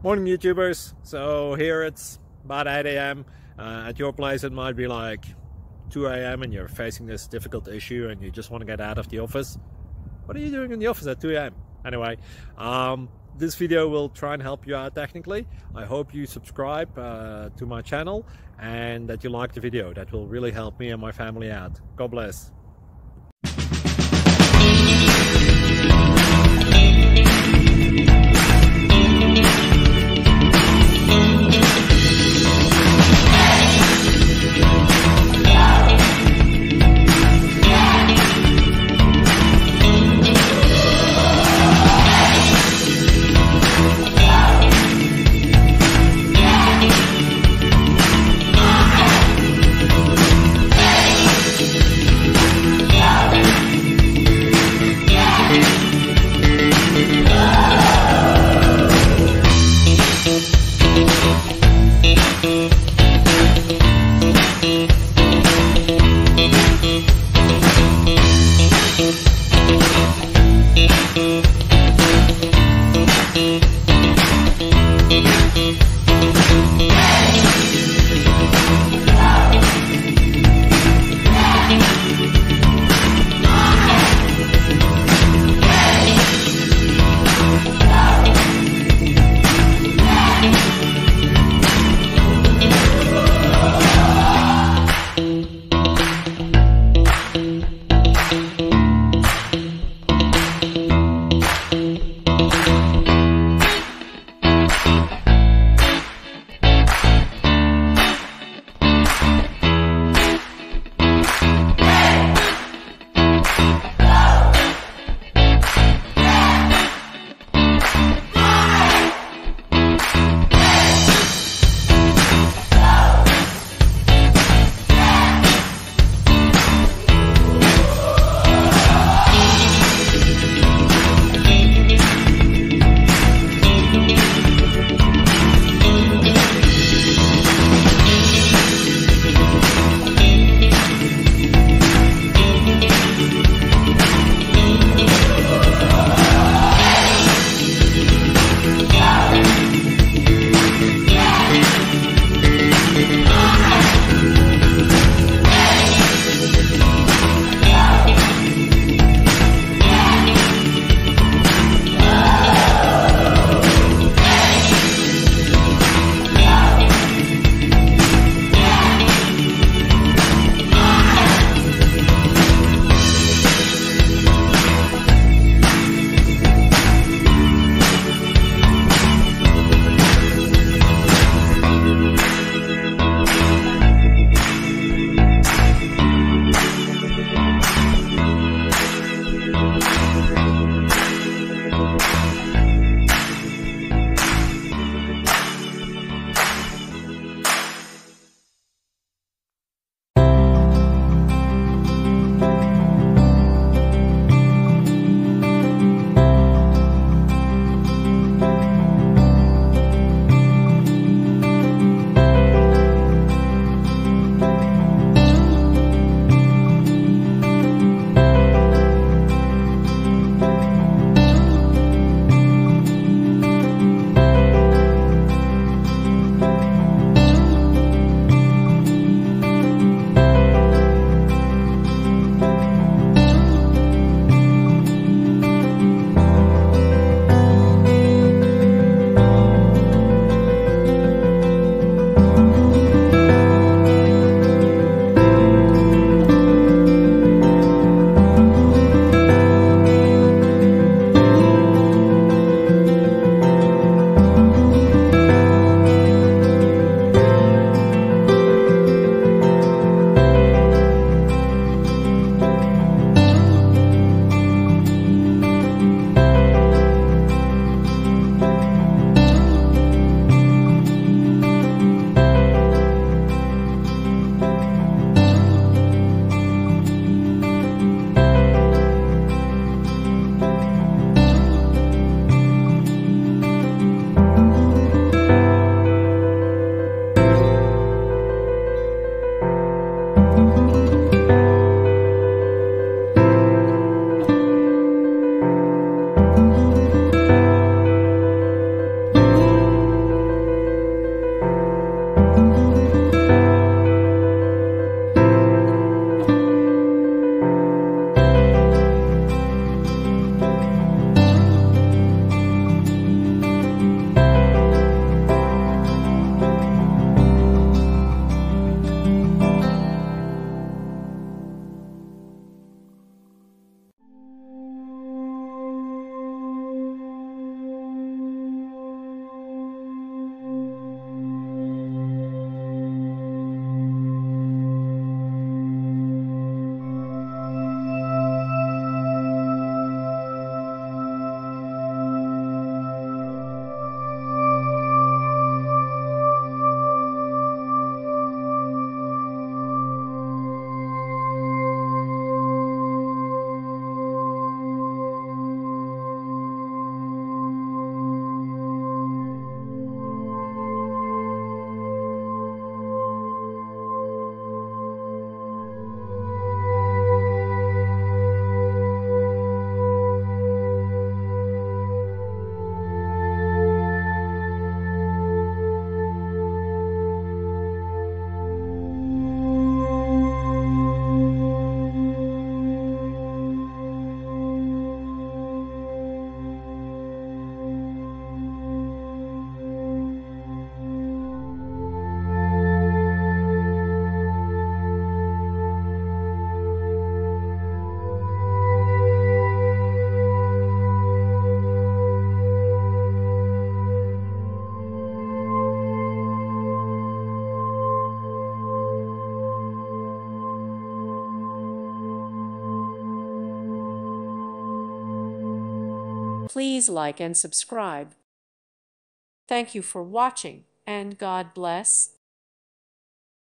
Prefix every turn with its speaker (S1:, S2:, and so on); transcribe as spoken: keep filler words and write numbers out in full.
S1: Morning YouTubers. So here it's about eight A M Uh, at your place it might be like two A M and you're facing this difficult issue and you just want to get out of the office. What are you doing in the office at two A M? Anyway, um, this video will try and help you out technically. I hope you subscribe uh, to my channel and that you like the video. That will really help me and my family out. God bless.
S2: Please like and subscribe. Thank you for watching, and God bless.